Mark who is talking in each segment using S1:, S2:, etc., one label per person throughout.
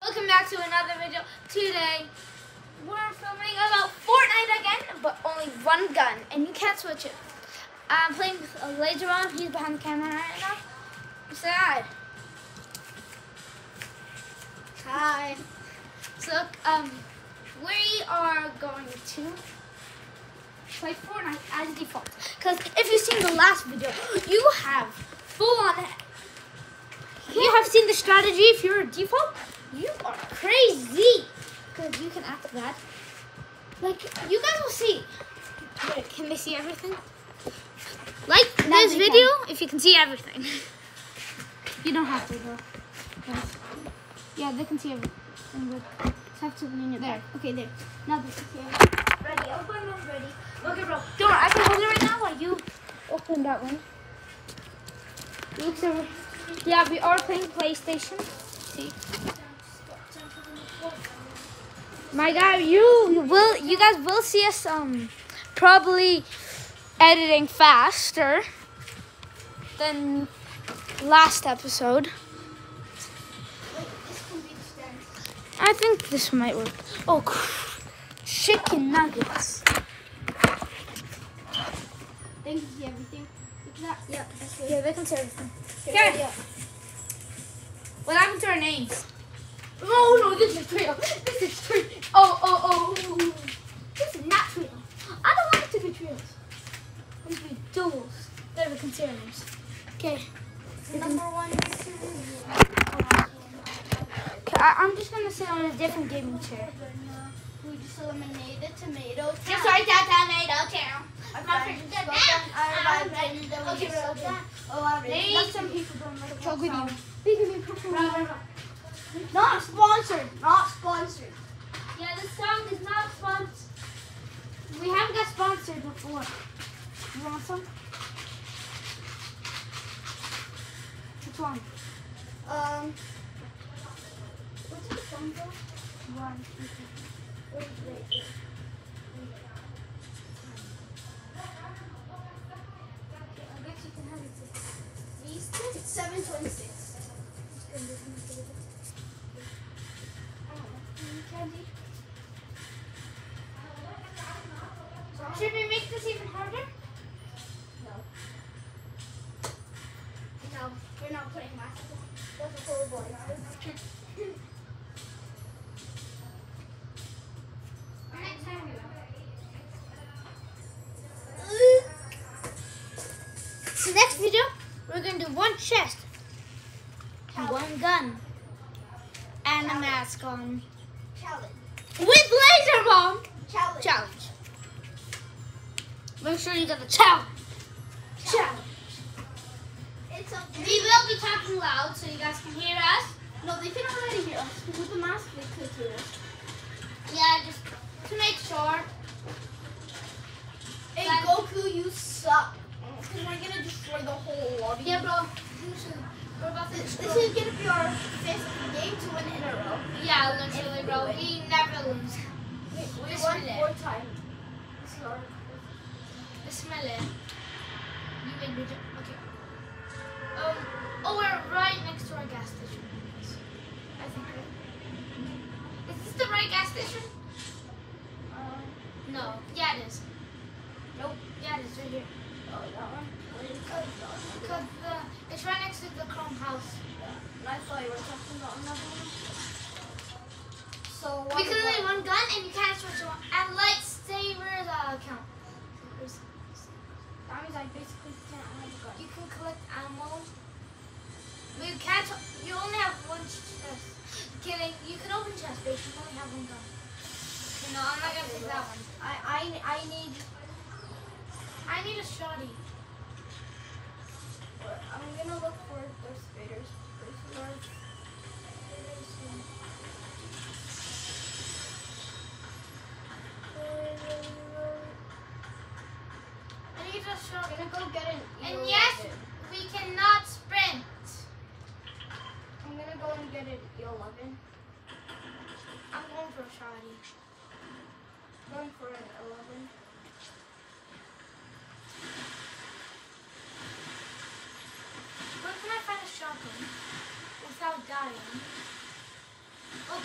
S1: Welcome back to another video. Today, we're filming about Fortnite again, but only one gun, and you can't switch it. I'm playing with a laser on. He's behind the camera right now. Say hi. Hi. So, we are going to play Fortnite as default. Because if you've seen the last video, you have full on it. You have seen the strategy. If you're a default, you are crazy. Because you can act that. Like, you guys will see. Wait, can they see everything? Like this video if you can see everything. You don't have to though. Yeah, they can see everything. Just have to lean it there. Okay, there. Now they can see everything. Ready. Open one. Ready. Okay, bro. Don't worry. I can hold it right now while you open that one. Looks over. Yeah, we are playing PlayStation. See. My guy, you guys will see us probably editing faster than last episode. I think this might work. Oh, chicken nuggets. They can see everything. Yeah, yeah, they can see everything. Okay. Yeah. What happened to our names? Oh no, this is Trio. This is Trio. Oh. This is not Trio. I don't want it to be Trios. It needs to be duels. There we can see our names. Okay. Number one. Okay, I'm just gonna sit on a different gaming chair.
S2: We just eliminated Tomato Town.
S1: Just like that Tomato Town.
S2: Okay,
S1: Maybe some people don't like
S2: Talk with you.
S1: Not sponsored.
S2: Not sponsored.
S1: Yeah, this song is not sponsored. We haven't got sponsored before. You want some? Which one?
S2: What's the song called?
S1: One.
S2: Wait.
S1: I guess you can have it.
S2: These two? It's 726.
S1: Candy. Should we make this even harder?
S2: No, we're not playing basketball. That's a horrible idea.
S1: Next time we will. So next video, we're going to do one chest, one gun, and a mask on.
S2: Challenge.
S1: With laser bomb.
S2: Challenge.
S1: Make sure you get the challenge.
S2: It's a
S1: We will be talking loud so you guys can hear us.
S2: No, they can already hear us. With the mask, they could hear us.
S1: Yeah, just to make sure.
S2: Hey,
S1: But-
S2: Goku, you suck. Because we're going to destroy the whole lobby.
S1: Yeah, bro. We're about to
S2: This is going to be our 5th game to win in a row.
S1: Yeah, literally, bro. We never lose.
S2: We
S1: This
S2: won
S1: minute.
S2: 4 times. This is our
S1: Bismillah. You win, Bridget. Okay. Oh, we're right next to our gas station. I think, right? Is this the right gas station? No. Yeah, it is. Nope. Yeah, it is right here.
S2: that one.
S1: Because it's right next to the Chrome house.
S2: I thought you were talking about another one. So
S1: We can only one gun and you can't switch it on. And lightsabers count.
S2: That means I basically can't have a gun.
S1: You can collect ammo. But you can't. You only have one chest. Kidding. You can open chest, but you can only have one gun. Okay, no, I'm not gonna take that one. I need a shotty.
S2: I'm gonna look for those spiders.
S1: I need a shotty.
S2: I'm gonna go get an
S1: And
S2: E11.
S1: yes, we cannot sprint.
S2: I'm gonna go and get an E11.
S1: I'm going for a shotty.
S2: Going for an 11.
S1: Where can I find a shotgun without dying? Oh,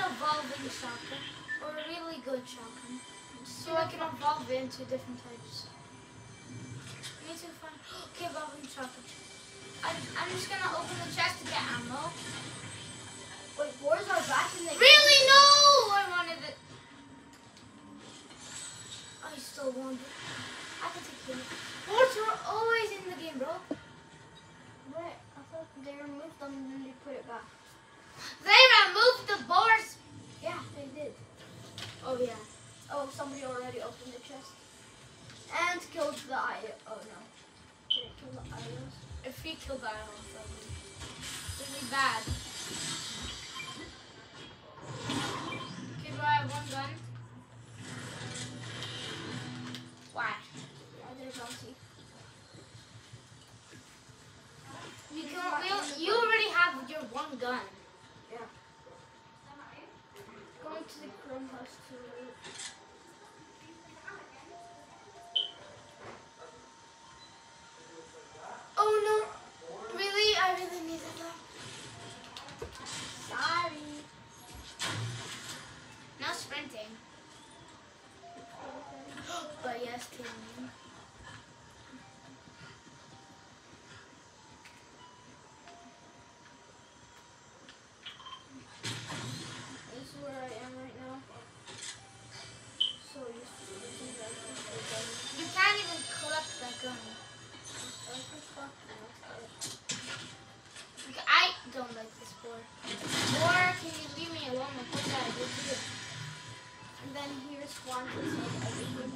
S1: evolving shotgun, or a really good shotgun, so I can evolve it into different types. I need to find. Okay, evolving shotgun. I'm just gonna open the chest to get ammo.
S2: Wait, boars are back in the game.
S1: Really? No! I wanted it. I still want it. I can take it. Boars are always in the game, bro.
S2: Wait, I thought they removed them and then they put it back.
S1: They removed the boars.
S2: Yeah, they did.
S1: Oh yeah.
S2: Oh, somebody already opened the chest. And killed the eye. Oh no. Did it kill the idols?
S1: If we kill the island, that would be really bad. Okay, do I have one gun? Why?
S2: Yeah, there's bounty.
S1: You already have your one gun.
S2: Yeah. Going to the Chrome house to loot.
S1: Oh no! Really? I really need that gun.
S2: Sorry.
S1: No sprinting. But yes, teaming.
S2: This is where I am right now. So used to using that gun.
S1: You can't even collect that gun. Okay, I don't like this board. Or can you leave me alone? Like what did I do to you?
S2: And then here spawns inside everything.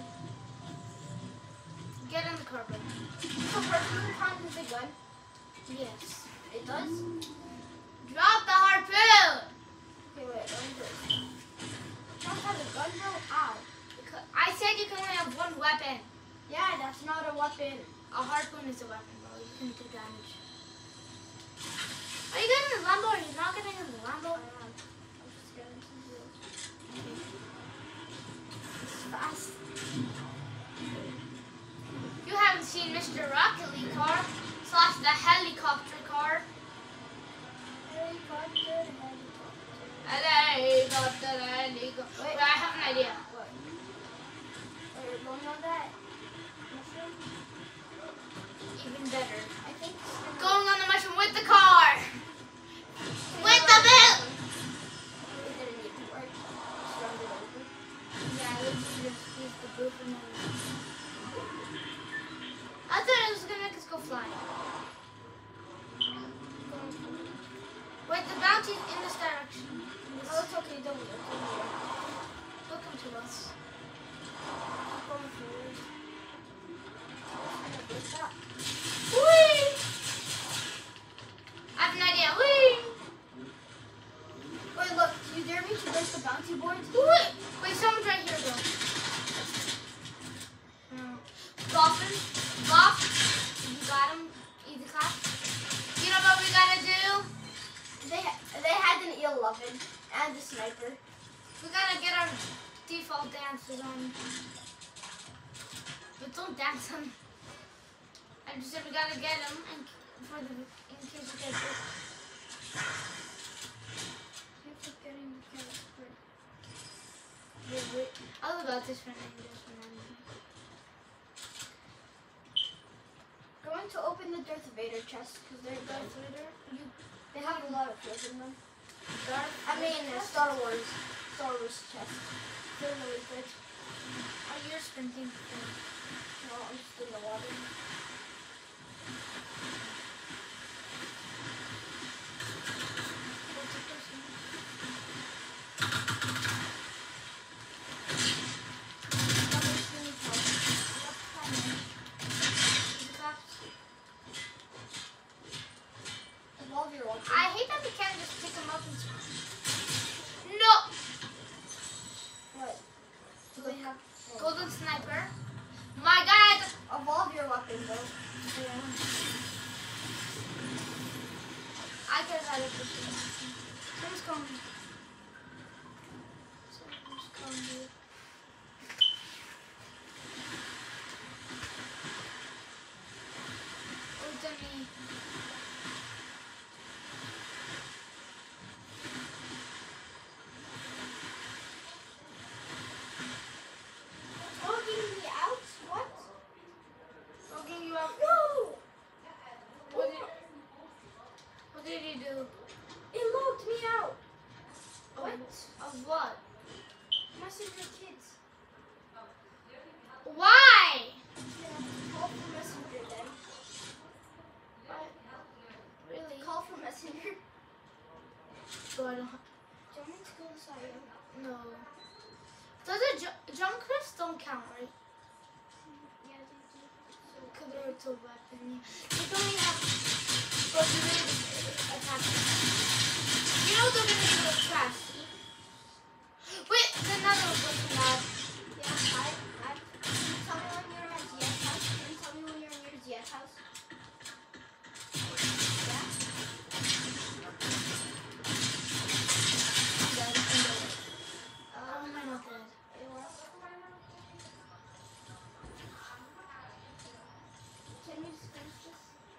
S1: Get in the carpet.
S2: So harpoon counts as a gun?
S1: Yes.
S2: It does?
S1: Drop the harpoon!
S2: Okay, wait, let me do it. Don't have a gun, bro? Ow.
S1: Because I said you can only have one weapon.
S2: Yeah, that's not a weapon.
S1: A harpoon is a weapon, bro. You can do damage. Are you getting the Lambo or are you not getting in the Lambo?
S2: I'm just getting to do it. It's fast.
S1: You haven't seen Mr. Rocket League car slash the helicopter car.
S2: Helicopter.
S1: Helicopter. Wait, I have an idea.
S2: What? Are you going on that? Mushroom?
S1: Even better.
S2: I think it's gonna...
S1: Going on the mushroom with the car. With the bill.
S2: It didn't need to work. Just round it over.
S1: Yeah, let's just use the boot and then... I thought it was gonna make us go flying. Wait, the bounty's in this direction.
S2: Oh, it's okay. Don't worry.
S1: They'll come to us.
S2: Going forward.
S1: Whee! I have an idea. Whee!
S2: Wait, look. Do you dare me to break the bounty board?
S1: Wait, wait, someone's right here, bro. Dolphin, Bob, you got him. Easy clap. You know what we gotta do?
S2: They had an E11 and a sniper.
S1: We gotta get our default dances on. But don't dance on. I just said we gotta get them in case we get it.
S2: You're forgetting the character.
S1: Wait. I'll about this one and this one.
S2: Going to open the Darth Vader chest because they're Darth Vader. They have a lot of kills in them. Star Wars chest. They're really good.
S1: Oh, you're sprinting.
S2: No, I'm just in the water.
S1: What's the person?
S2: Somebody's really help.
S1: The cops.
S2: Evolve your weapon.
S1: I hate that we can't just pick them up and No!
S2: What? Do they have
S1: Golden sniper. My God!
S2: evolve your weapon though?
S1: I could have had it before. Someone's coming. Someone's coming, dude. Oh, it's on me. Of what?
S2: Messenger kids.
S1: Why?
S2: Yeah, call for messenger then.
S1: Really?
S2: Call for messenger.
S1: So I don't.
S2: Do you want me to go inside?
S1: No. Does it jump crisps don't count, right?
S2: Yeah, they do.
S1: Because they're too weapon. They don't even have. But you really attack them. You know they're gonna do the trash. Wait, the another was looking at.
S2: Yeah, I. Can you tell me when you're at Zia's house? Can you tell me when you're near Zia's house? Yeah?
S1: I'm dead. How am I not dead?
S2: You are? Can you just finish this?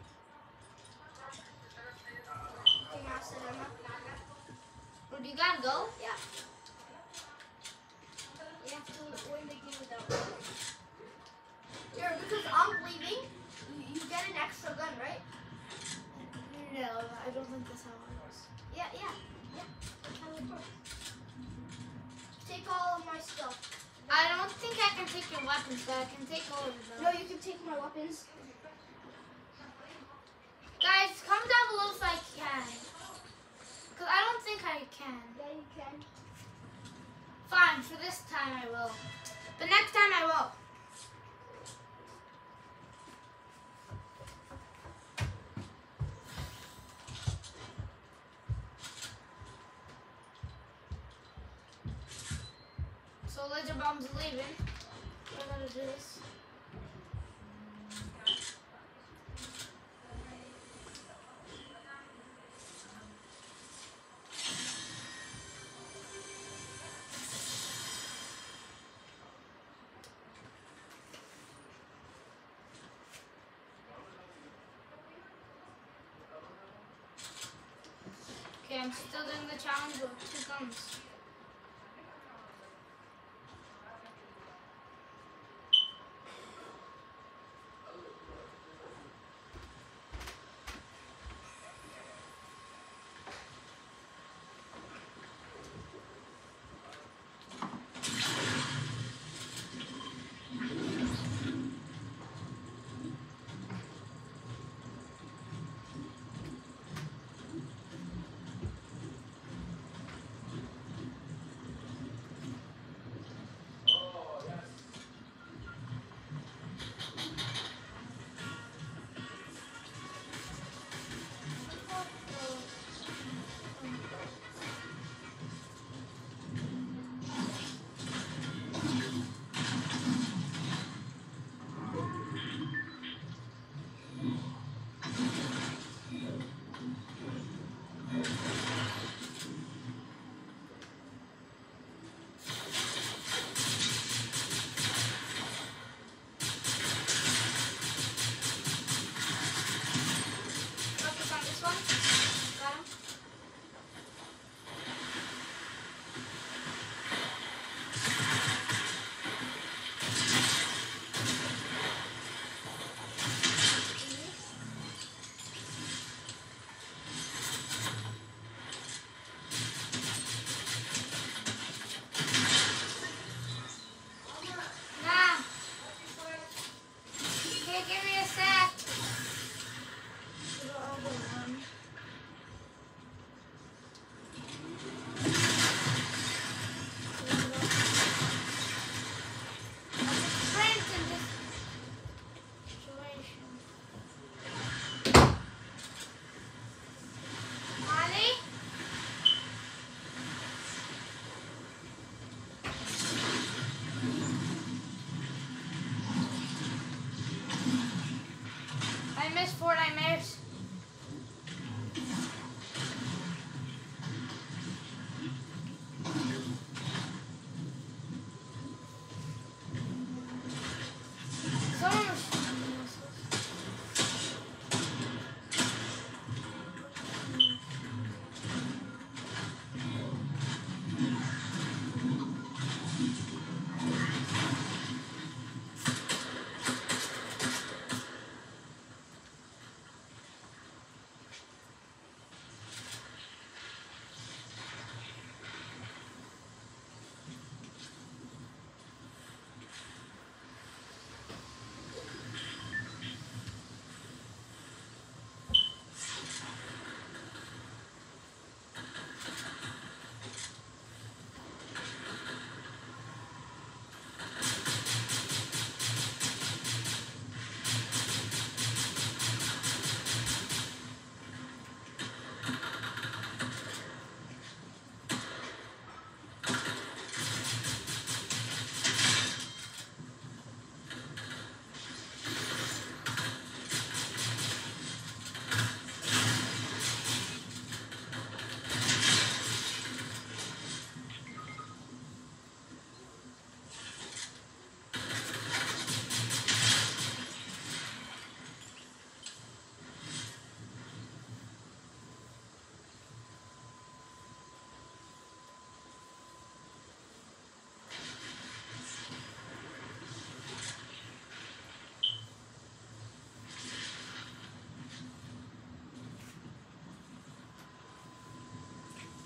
S2: Okay, now sit Emma.
S1: Where do you gotta go?
S2: Yeah. You have to win the game without me. Here, because I'm leaving, you get an extra gun, right?
S1: No, I don't think that's how it works.
S2: Yeah. That's how it works. Take all of my stuff.
S1: I don't think I can take your weapons, but I can take all of them.
S2: No, you can take my weapons.
S1: Guys, comment down below if I can. Because I don't think I can.
S2: Yeah, you can.
S1: Fine, for this time I will. But next time I will. So Ledger Bomb's leaving. We're gonna do this. Okay, I'm still doing the challenge with 2 guns.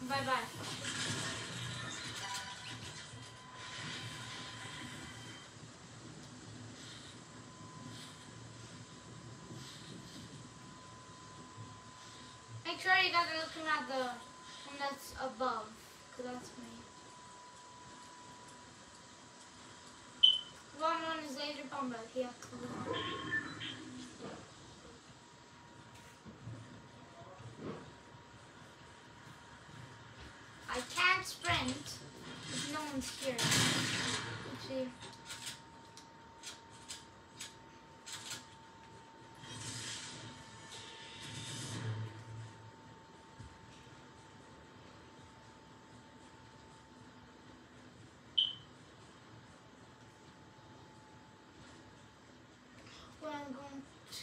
S1: Bye-bye. Make sure you guys are looking at the one that's above, because that's me. The bottom one is Laser Bomb, but he has to look. I can't sprint if no one's here. Let's see. Where I'm going to.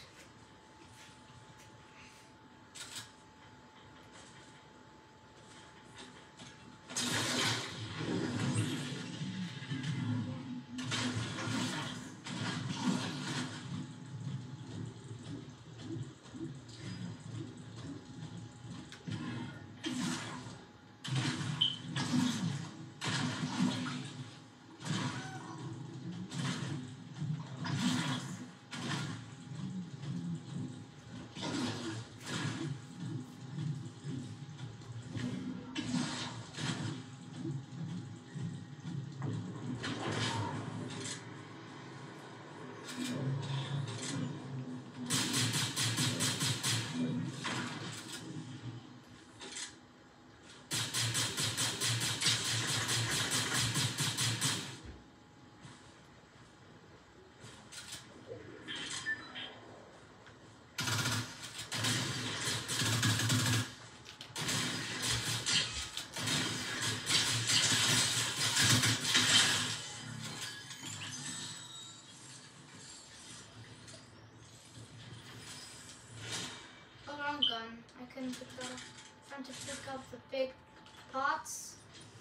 S1: Gun. I couldn't pick that up. Trying to pick up the big pots.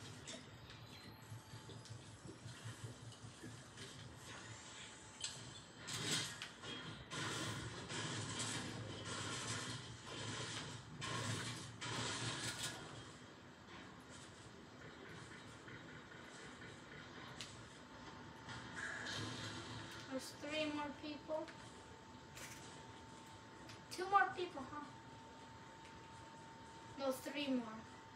S1: There's 3 more people. 2 more people, huh? No, 3 more.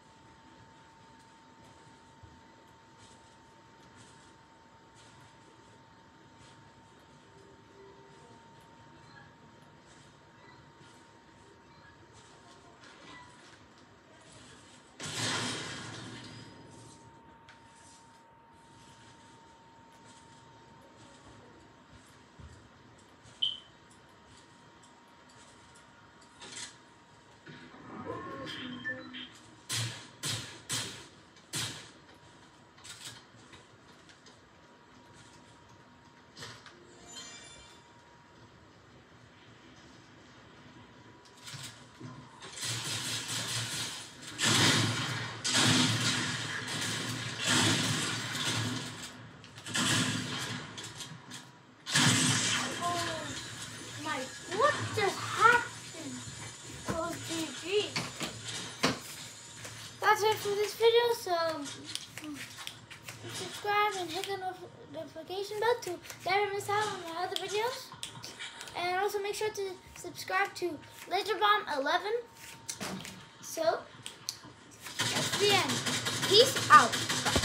S1: That's it for this video, so subscribe and hit the notification bell to never miss out on my other videos. And also make sure to subscribe to LaserBomb11. So, that's the end. Peace out.